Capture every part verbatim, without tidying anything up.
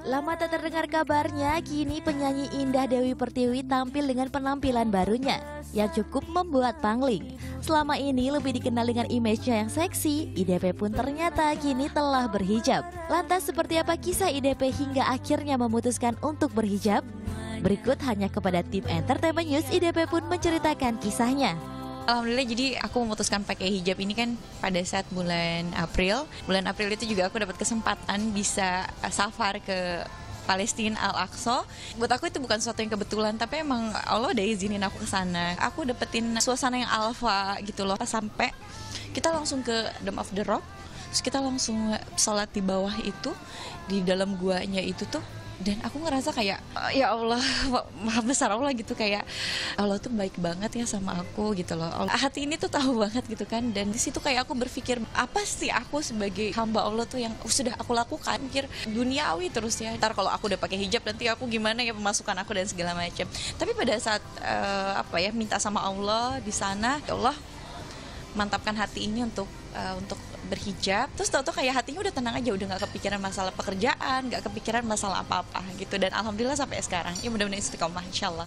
Lama tak terdengar kabarnya, kini penyanyi Indah Dewi Pertiwi tampil dengan penampilan barunya yang cukup membuat pangling. Selama ini lebih dikenal dengan image-nya yang seksi, I D P pun ternyata kini telah berhijab. Lantas seperti apa kisah I D P hingga akhirnya memutuskan untuk berhijab? Berikut hanya kepada tim Entertainment News, I D P pun menceritakan kisahnya. Alhamdulillah, jadi aku memutuskan pakai hijab ini kan pada saat bulan April. Bulan April itu juga aku dapat kesempatan bisa safar ke Palestina, Al-Aqsa. Buat aku itu bukan sesuatu yang kebetulan, tapi emang Allah udah izinin aku ke sana. Aku dapetin suasana yang alfa gitu loh. Sampai kita langsung ke Dome of the Rock, terus kita langsung sholat di bawah itu, di dalam guanya itu tuh. Dan aku ngerasa kayak, ya Allah, maha besar Allah gitu, kayak Allah tuh baik banget ya sama aku gitu loh. Hati ini tuh tahu banget gitu kan. Dan di situ kayak aku berpikir, apa sih aku sebagai hamba Allah tuh yang sudah aku lakukan? Pikir duniawi terus ya. Ntar kalau aku udah pakai hijab nanti aku gimana ya pemasukan aku dan segala macam. Tapi pada saat uh, apa ya minta sama Allah di sana, ya Allah mantapkan hati ini untuk uh, untuk berhijab. Terus tau-tau kayak hatinya udah tenang aja, udah nggak kepikiran masalah pekerjaan, nggak kepikiran masalah apa-apa gitu. Dan alhamdulillah sampai sekarang ya mudah-mudahan istiqomah insyaallah.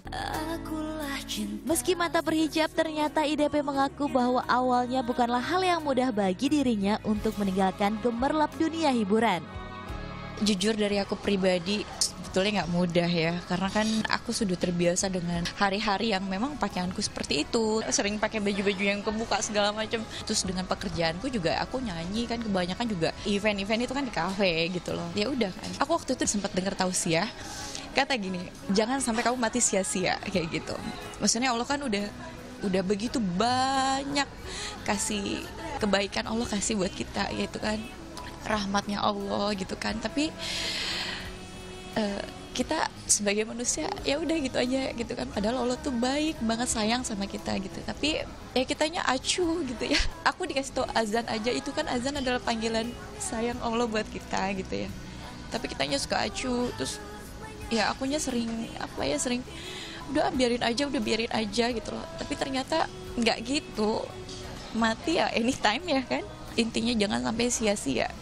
Meski mantap berhijab, ternyata I D P mengaku bahwa awalnya bukanlah hal yang mudah bagi dirinya untuk meninggalkan gemerlap dunia hiburan. Jujur dari aku pribadi, sebetulnya nggak mudah ya, karena kan aku sudah terbiasa dengan hari-hari yang memang pakaianku seperti itu, sering pakai baju-baju yang kebuka segala macam. Terus dengan pekerjaanku juga aku nyanyi kan, kebanyakan juga event-event itu kan di kafe gitu loh. Ya udah kan, aku waktu itu sempat dengar tausiah kata gini, jangan sampai kamu mati sia-sia kayak gitu. Maksudnya Allah kan udah udah begitu banyak kasih kebaikan, Allah kasih buat kita gitu kan, rahmatnya Allah gitu kan. Tapi uh, kita sebagai manusia ya udah gitu aja gitu kan, padahal Allah tuh baik banget, sayang sama kita gitu. Tapi ya kitanya acuh gitu ya. Aku dikasih tau azan aja, itu kan azan adalah panggilan sayang Allah buat kita gitu ya. Tapi kitanya suka acuh. Terus ya akunya sering apa ya sering udah biarin aja, udah biarin aja gitu loh. Tapi ternyata nggak gitu, mati ya anytime ya kan. Intinya jangan sampai sia-sia.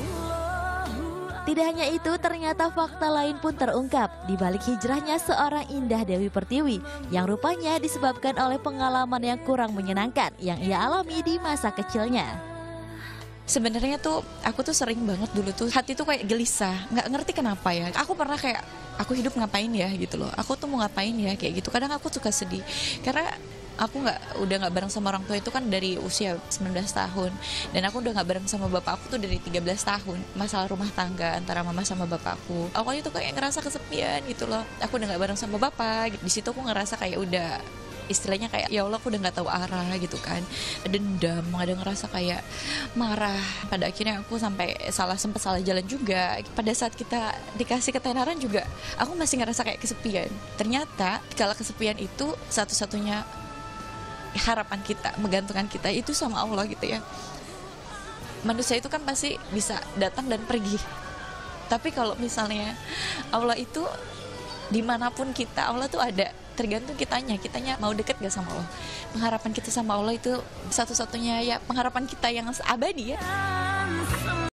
Tidak hanya itu, ternyata fakta lain pun terungkap di balik hijrahnya seorang Indah Dewi Pertiwi yang rupanya disebabkan oleh pengalaman yang kurang menyenangkan yang ia alami di masa kecilnya. Sebenarnya tuh aku tuh sering banget dulu tuh hati tuh kayak gelisah, nggak ngerti kenapa ya. Aku pernah kayak aku hidup ngapain ya gitu loh. Aku tuh mau ngapain ya kayak gitu. Kadang aku suka sedih karena aku nggak udah nggak bareng sama orang tua itu kan dari usia sembilan belas tahun, dan aku udah nggak bareng sama bapak aku tuh dari tiga belas tahun. Masalah rumah tangga antara mama sama bapakku, awalnya tuh kayak ngerasa kesepian gitu loh. Aku udah nggak bareng sama bapak, di situ aku ngerasa kayak udah istilahnya kayak ya Allah aku udah nggak tahu arah gitu kan, dendam, ada ngerasa kayak marah. Pada akhirnya aku sampai salah sempat salah jalan juga. Pada saat kita dikasih ketenaran juga aku masih ngerasa kayak kesepian. Ternyata kalau kesepian itu satu-satunya harapan kita, menggantungkan kita itu sama Allah gitu ya. Manusia itu kan pasti bisa datang dan pergi, tapi kalau misalnya Allah itu dimanapun kita, Allah tuh ada. Tergantung kitanya, kitanya mau deket gak sama Allah. Pengharapan kita sama Allah itu satu-satunya ya pengharapan kita yang abadi ya.